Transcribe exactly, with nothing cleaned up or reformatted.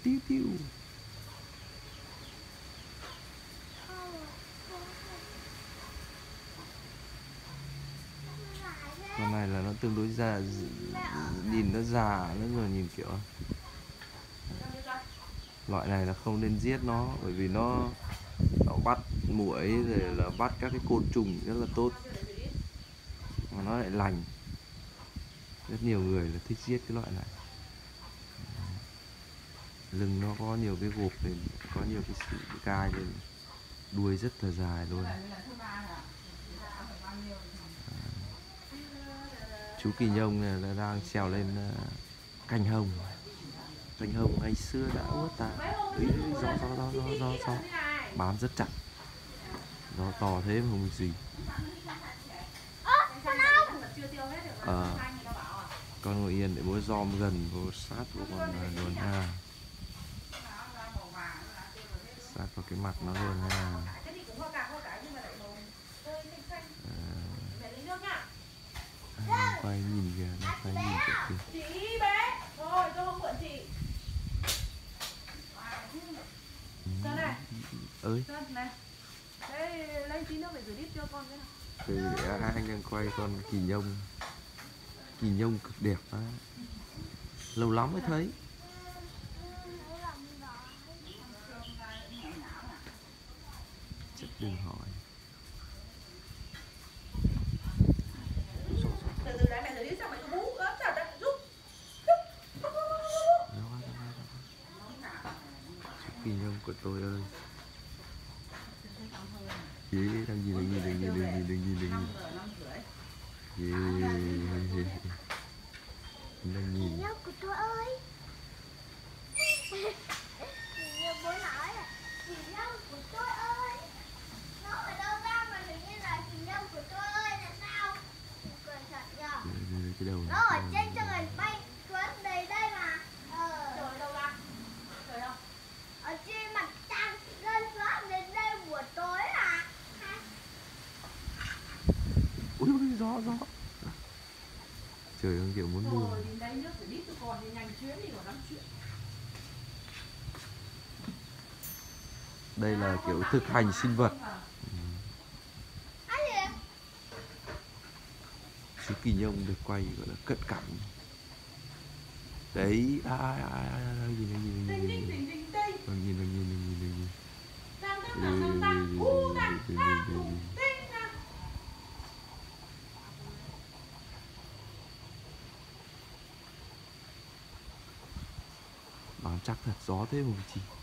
Tíu tíu. Con này là nó tương đối già, nhìn nó già nữa rồi, nhìn kiểu loại này là không nên giết nó, bởi vì nó nó bắt muỗi rồi là bắt các cái côn trùng rất là tốt, mà nó lại lành. Rất nhiều người là thích giết cái loại này. Lưng nó có nhiều cái gộp lên, có nhiều cái sỉ gai lên, đuôi rất là dài luôn. Chú kỳ nhông này là đang trèo lên cành hồng. Cành hồng ngày xưa đã uất ta. Ý, gió, gió, gió, gió, gió, gió. Bám rất chặt. Gió to thế mà không gì. Ờ, con ngồi yên để bố dòm gần vô sát vô con luôn ha. Sát vào cái mặt nó luôn ha. À, quay nhìn kìa, nó quay nhìn kìa kìa. Chị bé, rồi tôi không mượn chị. Sơn này. Ơi. Sơn này. Đây, lấy tí nước để rửa đít cho con cái nào. Đây để anh đang quay con kỳ nhông. Kỳ nhông cực đẹp á. Lâu lắm mới thấy. Chắc đừng hỏi. Từ từ đấy mẹ rửa đít xong mẹ cứ bú ớt chặt đấy, giúp. Kỳ nhông của tôi ơi. Chị đang gì đang gì đang gì đang gì đang gì đang gì. Đang nhìn. Kỳ nhông của tôi ơi. Bố nói là kỳ nhông của tôi ơi. Nó ở đâu ra mà tự nhiên là kỳ nhông của tôi ơi là sao? Cười thật nhờ. Cái đầu nó ở trên cho người bay xuống đây đây mà. Ờ. Trời đâu ra? Trời không? Ở trên mặt trăng rơi xuống đến đây buổi tối à? Ui ui gió gió. Trời ơi kiểu muốn mưa. Rồi đến đây nước rửa đít tôi còn thì nhanh chuyến đi còn lắm chuyện. Đây là kiểu thực hành sinh vật. Chú kỳ nhông được quay gọi là cận cảnh. Đấy, ai ai ai ai nhìn này nhìn này nhìn này nhìn này nhìn này nhìn này nhìn này nhìn này. Bám chắc thật, gió thế mà chị.